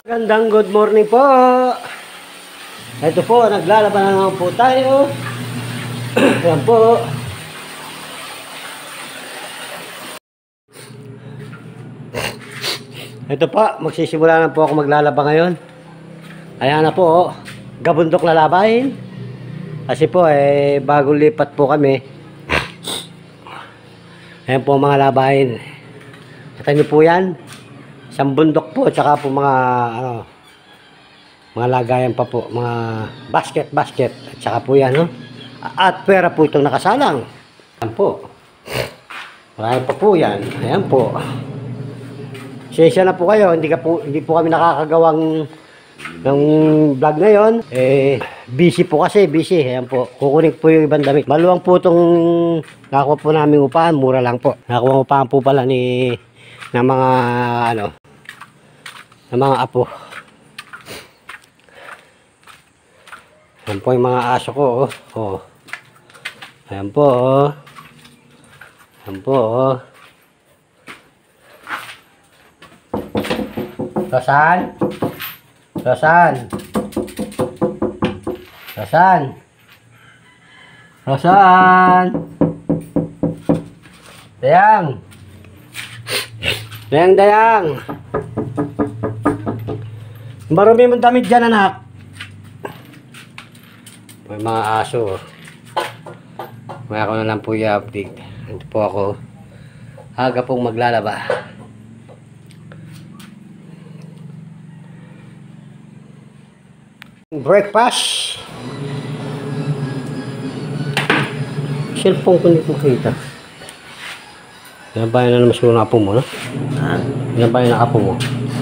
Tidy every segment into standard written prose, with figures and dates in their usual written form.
Gandang good morning po. Ito po, naglalaban na naman po tayo. Ayan po. Ito po, magsisimula na po ako maglalaba ngayon. Ayan na po, gabundok lalabahin. Kasi po, bago lipat po kami. Ayan po mga labahin. Kita nyo po yan. Isang bundok po, tsaka po mga mga lagayan pa po, mga basket, at tsaka po yan, no? At pera po itong nakasalang. Ayan po. Marami pa po yan. Ayan po. Sensya na po kayo, hindi po kami nakakagawang ng vlog ngayon. Busy po kasi, busy. Ayan po. Kukunin po yung ibang damit. Maluwang po itong nakakuha po namin upahan, mura lang po. Nakakuha upahan po pala ng mga ng mga apo. Ayan po yung mga aso ko, oh. Oh. Ayan po, oh. Ayan po, oh. Rosan? Rosan? Rosan? Rosan? Dayang? Dayang? Marumi mong damit dyan, anak. May mga aso. May ako na lang po i-update. Ito po ako. Aga pong maglalaba. Breakfast. Cellphone ko hindi ko kita. Yan ba yun na naman siguro ng apo mo, no? Yan ba yun ng apo mo?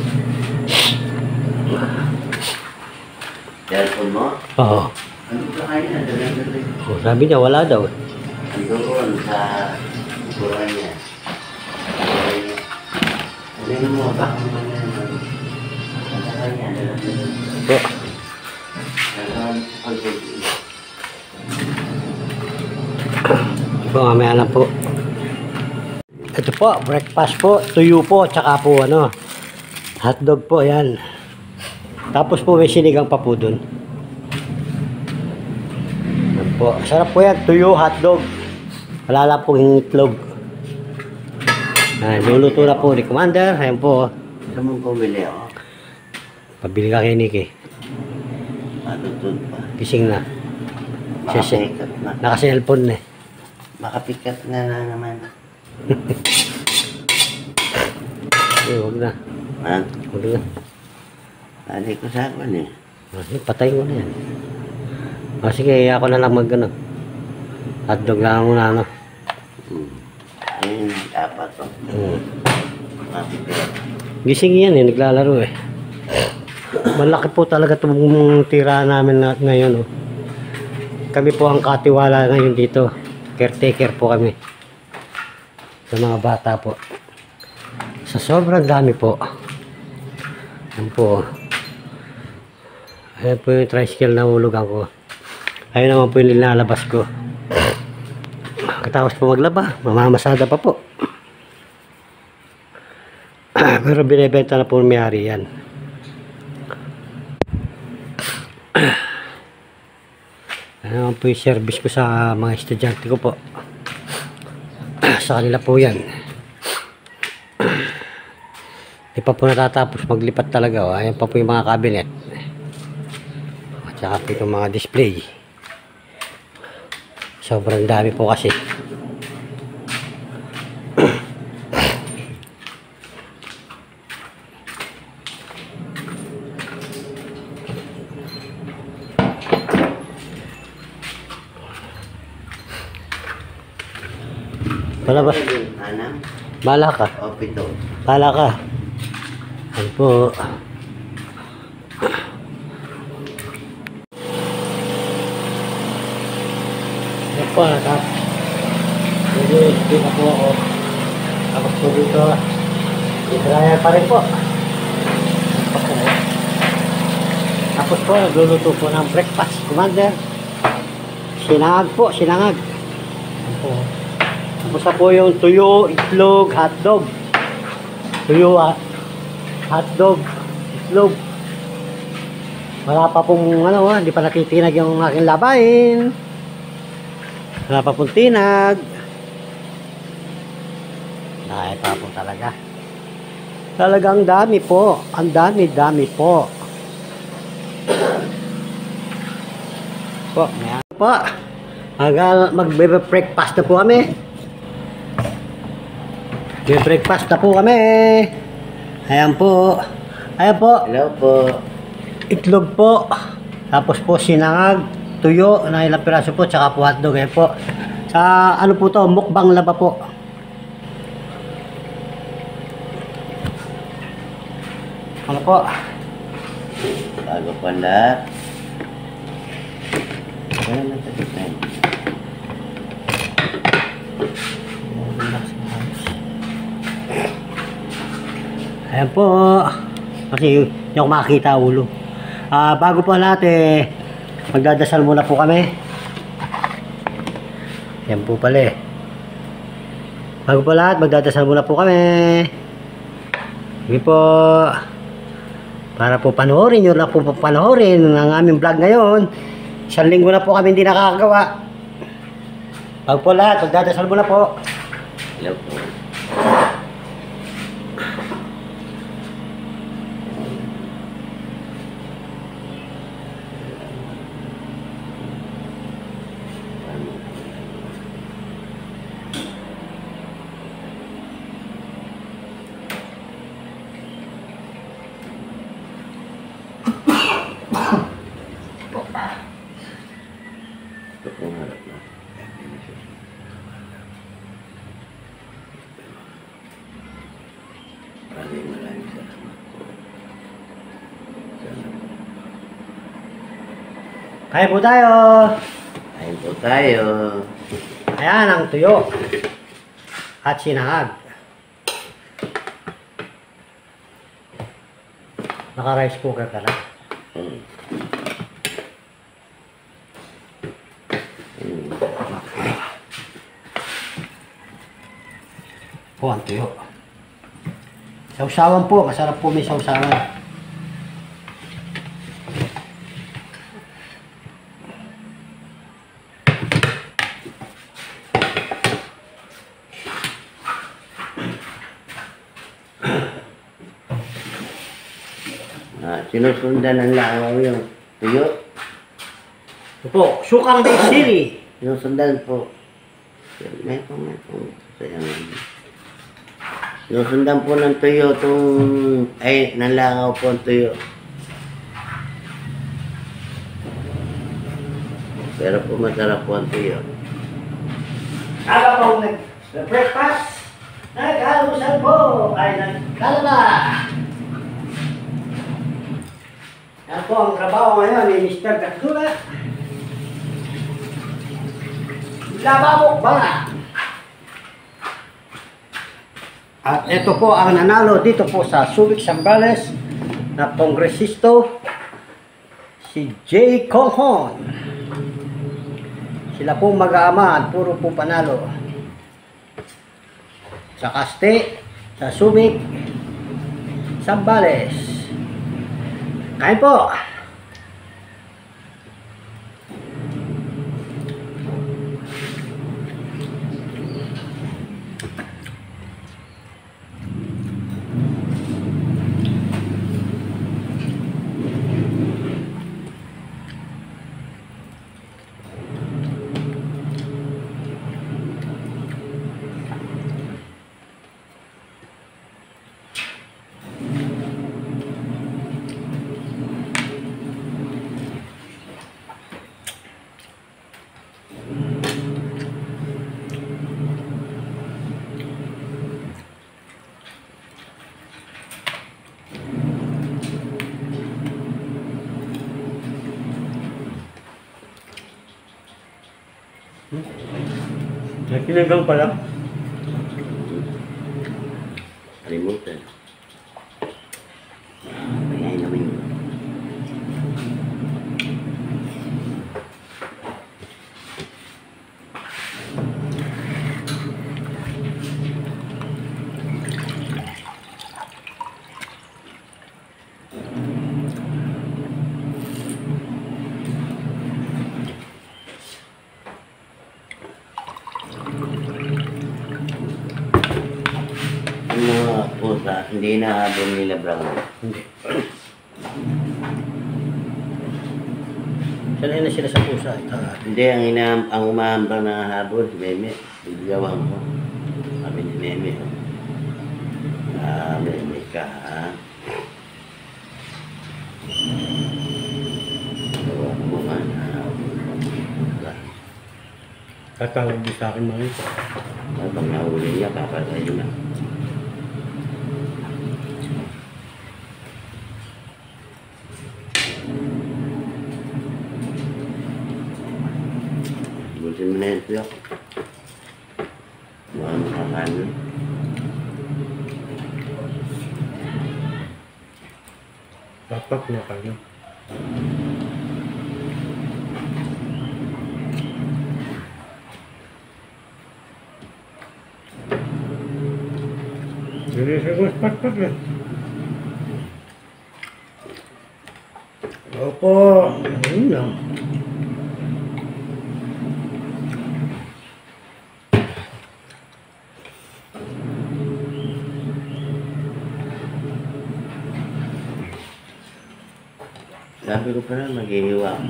Cellphone mo? Oo. Ano ba kayo na? Oh, sabi niya wala daw. Doon sa buhay niya. Ano mo? Baka naman yan. Sa kanya, Oh. Ito mamaya lang po. Ito po, breakfast po, tuyo po, tsaka po hotdog po, yan. Tapos po may sinigang pa po dun. Yan po, sarap po yan, tuyo, hotdog. Wala lang pong itlog. Ayan, luluto na po ni Commander. Ayan po. Saan mong pumili ako? Pabili ka kay Nicky. Matutun pa. Gising na. Makapikat na. Naka-cellphone na. Makapikat na naman. Huwag na. Ha? Huwag na. Pali ko sa akin eh. Patay mo na yan. Sige, ako na lang hotdog lang muna, Ayun, dapat to. Makapikat. Gising yan naglalaro eh. Malaki po talaga itong tira namin ngayon. Kami po ang katiwala ngayon dito. Caretaker po kami. Sa mga bata po. Sa sobrang dami po. Ayan po. Ayan po yung tricycle na hulugan ko. Ayun naman po yung nilalabas ko. Katapos po maglaba, mamamasada pa po. Pero binibenta na po ng may-ari yan. Ano po yung service ko sa mga estudyante ko po. Sa kanila po yan. Di pa po natatapos maglipat talaga. Ayan pa po yung mga cabinet. At saka po itong mga display. Sobrang dami po kasi. Palabas. Anam? Bala ka. O pito. Bala ka. Ano po. Ano po, nakap. Hindi na po ako. Tapos po dito. Israel pa rin po. Tapos po, nagluluto po ng breakfast. Commander. Sinangag po, sinangag. Ano po. Tapos na po yung tuyo, itlog, hotdog. Tuyo, hotdog, itlog. Wala pa pong ano, hindi pa nakitinag yung aking labahin. Wala pa pong tinag. Dahil pa po talaga. Talagang dami po. Ang dami po. Po, may po. Magbe-breakfast na po kami. Breakfast na po kami. Ayan po. Ayan po. Hello po. Itlog po. Tapos po sinangag, tuyo na ilang piraso po, tsaka po hotdog. Ayan po. Sa ano po to, mukbang laba po. Ano po? Bago po lahat. Wala na sa design. Ayan po. Kasi hindi ako makakita ulo. Bago po lahat magdadasal muna po kami. Yan po pala Bago po lahat magdadasal muna po kami. Sige po. Para po panoorin nyo na po panoorin ang aming vlog ngayon. 1 linggo na po kami hindi nakakagawa. Bago po lahat magdadasal muna po. Hello po. Ito po harap na. Maraming salamat po. Kaya po tayo. Kain po tayo. Ayan ang tuyo. At sinahag. Naka-rice cooker ka na. Mm. Po ang tuyo. Sausawan po. Masarap po may sausawan. Sinusundan ng langaw yung tuyo. Ito po. Sukang Bay City. Sinusundan po. May po. Sinusundan po ng tuyo ng langaw po ang tuyo. Pero po masarap po ang tuyo. Aga po nag-breakfast. Nag-alusal po. Ay nagkalala. Yan po ang trabaho ngayon ni Mr. Gatula. Lababok ba? At ito po ang nanalo dito po sa Subic Zambales na kongresisto si J. Conghon. Sila pong mag-aama, puro po panalo. Sa Kaste, sa Subic Zambales. Kain po. Nakinagang pala. Kalimutan. Mayayin naman yun. pusa, hindi nahabol nila Brown. Hindi. Sanay na sila sa pusa. Hindi, ang umahambang na habol, si Meme. Bigawang ko. Sabi ni Meme. Meme ka, ha? Gawang mo man, Tatawag din sa akin mga ito. Pag nahuli niya, papatayin na. Butin mo na yan siya. Mga makakanin. Tapak na kayo. Jadi saya pat-pat lah. Opo, ayun lang. Sabi ko pa na, maghihiwa ako.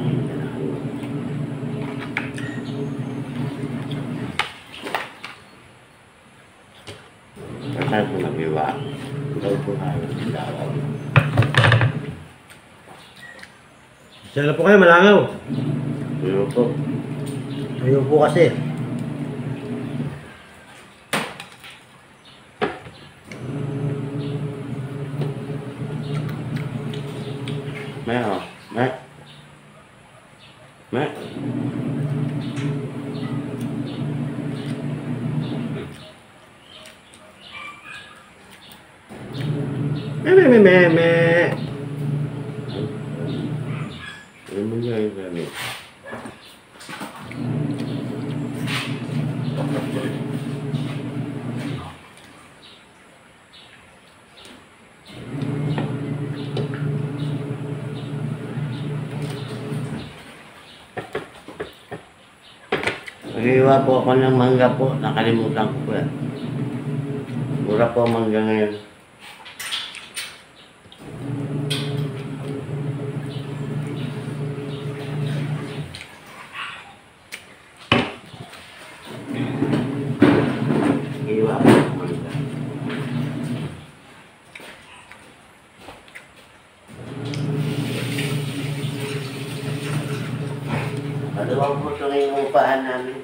Kasal ko maghiwa. Ikaw po kayo ng dalaw. Sala po kayo, malangaw. Ano po? Ayaw po kasi. May ako. May. May. Me. Ano mo niya yung gamit? Maghiwa po ako ng mangga po. Nakalimutan ko po yan. Mura po ang mangga ngayon. Maghiwa po ng mangga. Maluwang po ito ngayong upaan namin.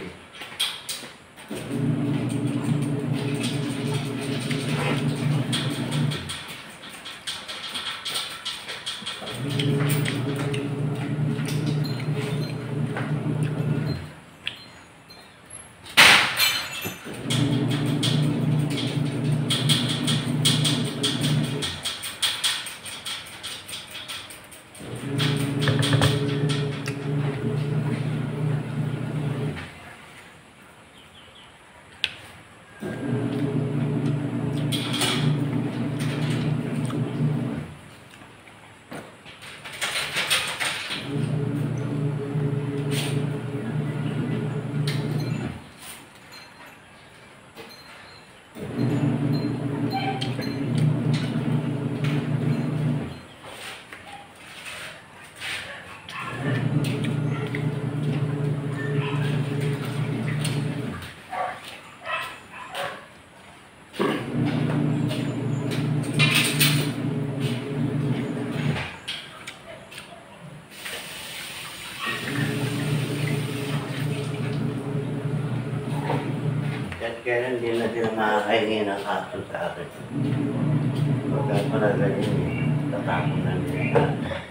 Kaya hindi na sila makakahingi ng kaso sa akin. Pagka pala ganyan, tatapon na nila.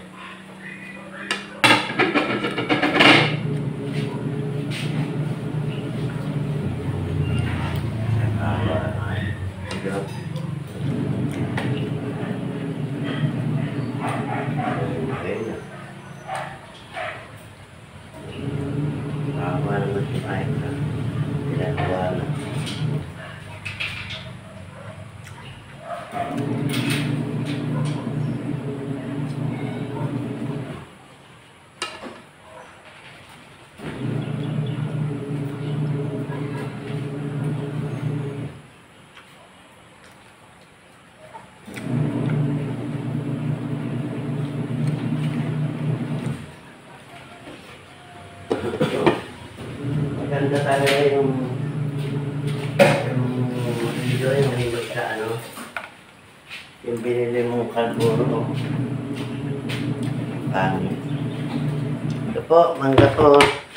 Tama naman si Mike na. Ginagawa na. maganda talaga yung himag sa ano, yung binili mong kalburo. Pangit. Ito po, mangga po.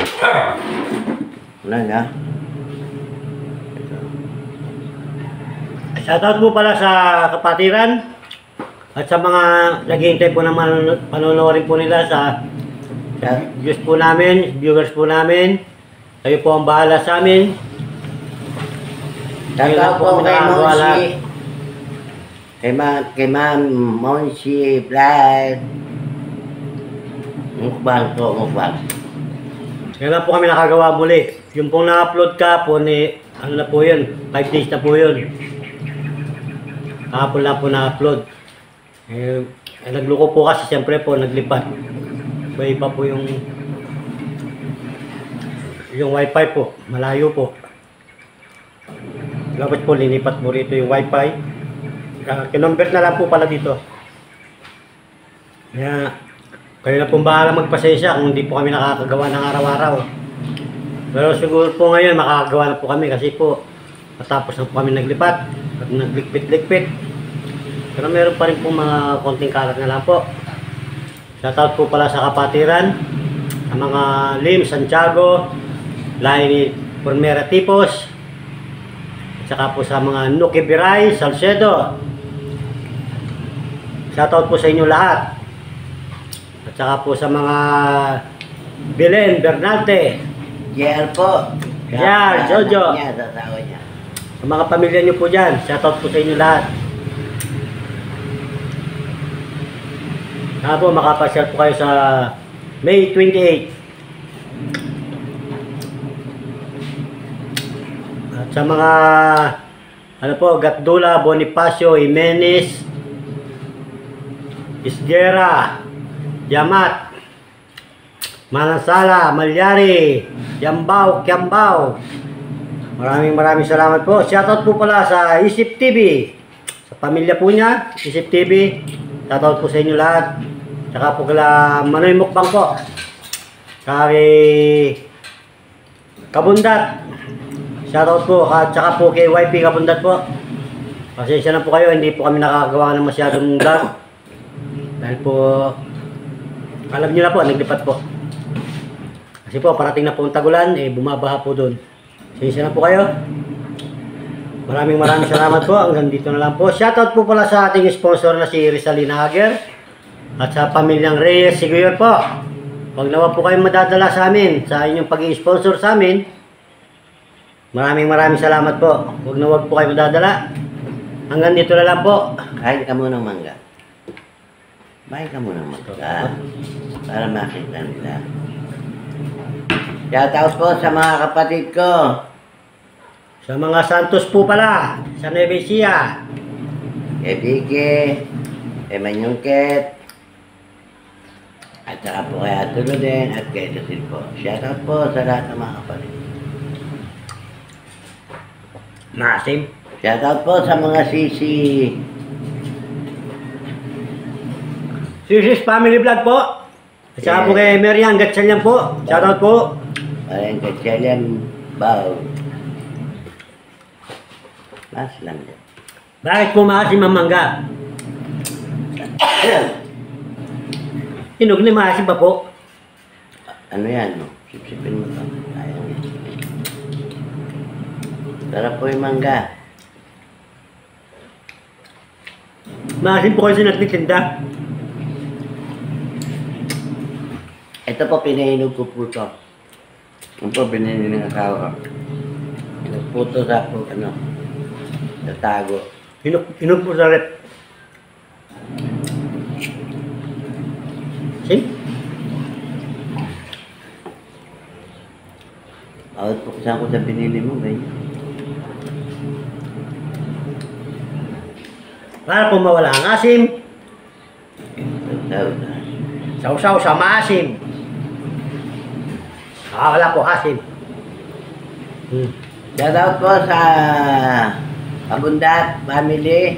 Wala nga. Ito. Shoutout po pala sa kapatiran at sa mga naghihintay po ng panonoodin po nila sa views po namin, viewers po namin. Kayo po ang bahala sa amin. Shoutout po kay Monsi. Kay Ma'am Monsi Vlad. Mukbang po, mukbang. Kaya lang po kami nakagawa muli. Yung pong na-upload ka po ni, ano na po yun, 5 days na po yun. Kahapon lang po na-upload. Nagluko po kasi siyempre po naglipat. Iba po yung wifi po, malayo po. Tapos po linipat mo rito yung wifi. Kinonvert na lang po pala dito. Kaya kayo na pong bahala magpasensya kung hindi po kami nakakagawa ng araw-araw. Pero siguro po ngayon makakagawa na po kami kasi po matapos na po kami naglipat at naglikpit-likpit. Pero meron pa rin po mga konting kalat na lang po. Shoutout po pala sa kapatiran, sa mga Lim, Santiago, Laini, Formera Tipos, at saka po sa mga Nuki Biray, Salcedo. Shoutout po sa inyo lahat. At saka po sa mga Belen, Bernarte, JR po. JR, Jojo. Niya, sasawa niya. Sa mga pamilya nyo po dyan, shoutout po sa inyo lahat. Saka po makapasyal po kayo sa May 28. At sa mga ano po, Gatdula, Bonifacio, Jimenez, Isguera, Yamat, Manansala, Malyari, Yambao, Kiambao. Maraming salamat po. Shoutout po pala sa Isip TV. Sa pamilya po niya, Isip TV. Shoutout po sa inyo lahat. Tsaka po kala Manoy Mukbang po. Kay Kabundat. Shoutout po. At tsaka po kay YP Kabundat po. Pasensya na po kayo, hindi po kami nakakagawa ng masyadong vlog. Dahil po alam niyo na po, naglipat po. Kasi po, parating na po ang tagulan, bumabaha po doon. Pasensya na po kayo. Maraming salamat po. Hanggang dito na lang po. Shoutout po pala sa ating sponsor na si Rizalina Hager. At sa pamilyang Reyes Siguyor po. Huwag nawa po kayong madadala sa amin sa inyong pag-i-sponsor sa amin. Maraming salamat po. Huwag po kayong madadala. Hanggang dito na lang po. Kain ka muna ng mangga. Kain ka muna ng mangga. Para makita nila. Shoutout po sa mga kapatid ko. Sa mga Santos po pala. Sa Nueva Ecija. Kay Vicky. Kay Manyungket. At saka po kay Atulo din. At kay Lucil po. Shoutout po sa lahat ng mga kapatid. Masim. Shoutout po sa mga sisi. Sisis Family Vlog po. At saka po kay Merian Gatchalian po. Shoutout po. Parang Gatchalian Bao. Mas lang din. Bakit po maasim ang mangga? Hinog na maasim pa po. Ano yan, no? Sipsipin mo to. Ayaw. Sarap po yung mangga. Maasim po kasi nagtitinda. Ito po, pinahinog ko po ito. Ito po, binili ng asawa ko. Nagputo sa po, natago. Hinog po sa rep. Sim? Bawat po saan ko sa binili mo, ba? Para po mawala ang asim. Sausaw. Sausaw sa maasim. Wala po asim. Shoutout po sa Kabundat family.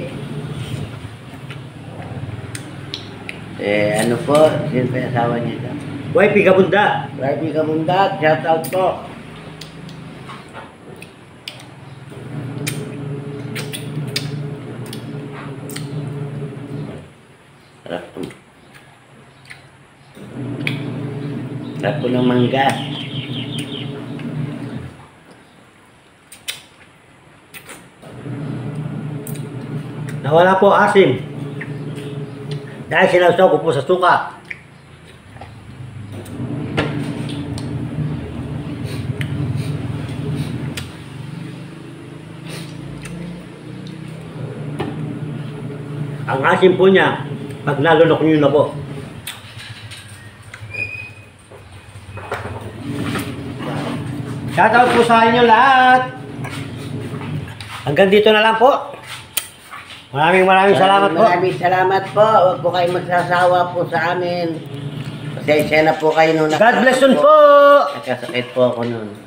Ano po, sino pa yung asawa niya dyan? YP Kabunda. Rapi Kabundat, shoutout po. Sa mga kapatid ko, Shoutout po sa Kabundat family. Ano po, sino pa yung asawa niya dyan? YP Kabunda. Rapi Kabundat, shoutout po. Sa mga kapatid ko, Shoutout po sa Sarap po. Sarap po ng mangga. Nawala po asim. Dahil sinawsaw ko po sa suka. Ang asim po niya, pag nalunok niyo na po. Shoutout po sa inyo lahat. Hanggang dito na lang po. Maraming salamat po. Maraming salamat po. Huwag po kayo magsasawa po sa amin. Pasensya na po kayo nung God bless you po. Nakasakit po ako nun.